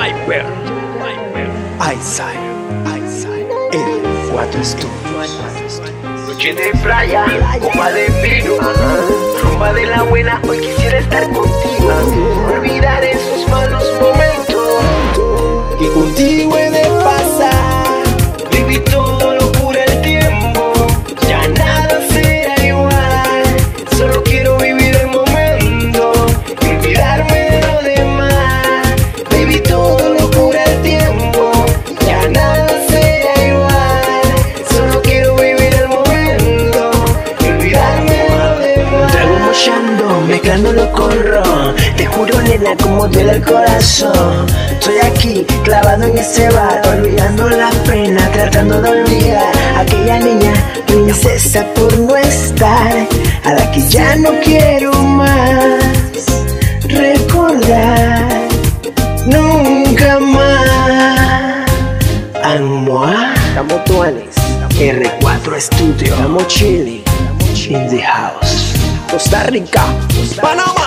Viper, Eyesight, R4 Studios. Noche de playa, copa de vino, rumba de la buena, hoy quisiera estar contigo. Olvidar esos malos momentos que contigo he de pasar. Viví todo, locura el tiempo, ya nada será igual. Solo quiero vivir el momento y olvidarme de lo demás. Viví todo, locura el tiempo, ya nada será igual. Solo quiero vivir el momento y olvidarme de lo demás. Trago mochando, mezclándolo con ron. Te juro, nena, como duele el corazón. Estoy aquí, clavado en ese bar, olvidando la pena, tratando de olvidar aquella niña princesa por no estar, a la que ya no quiero más recordar, nunca más. Amor, estamos tuanes, R4 Studio, estamos chilling, in the house, Costa Rica, Panamá.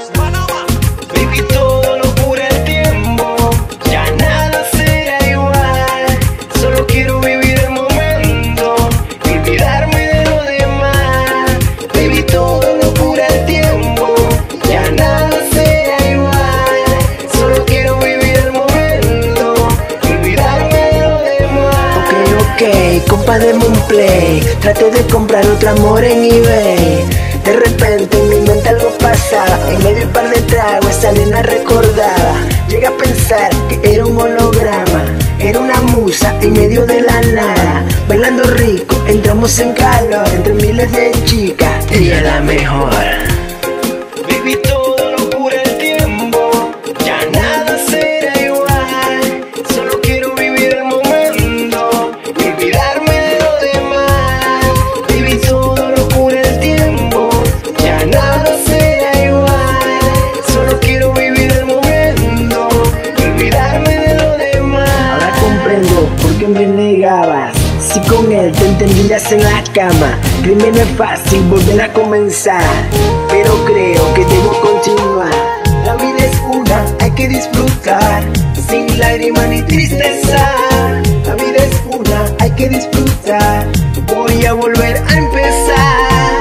Baby, todo locura el tiempo, ya nada será igual. Solo quiero vivir el momento y olvidarme de lo demás. Baby, todo locura el tiempo, ya nada será igual. Solo quiero vivir el momento y olvidarme de lo demás. Ok, compa, deme un play. Traté de comprar otro amor en eBay. De repente en mi mente algo pasaba. En medio de un par de tragos esa nena recordaba. Llegué a pensar que era un holograma. Era una musa en medio de la nada. Bailando rico, entramos en calor. Entre miles de chicas, ella es la mejor. Baby, todo locura el tiempo, ya nada será igual. Solo quiero vivir el momento y olvidarme de lo demás. Baby, todo locura el tiempo, ya nada será igual. Solo quiero vivir el momento y olvidarme de lo demás. Ahora comprendo por qué me negabas. Si con él te entendías en la cama, créeme, no es fácil volver a comenzar, pero creo que debo continuar. La vida es una, hay que disfrutar, sin lágrimas ni tristeza. La vida es una, hay que disfrutar, voy a volver a empezar.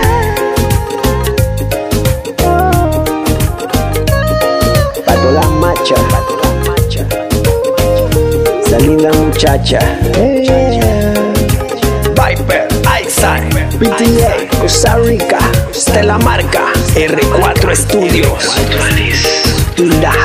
Pa' todas las machas, esa linda muchacha. Viper, Eyesight, PTA, Costa Rica, Stella Marca, R4 Studios. in the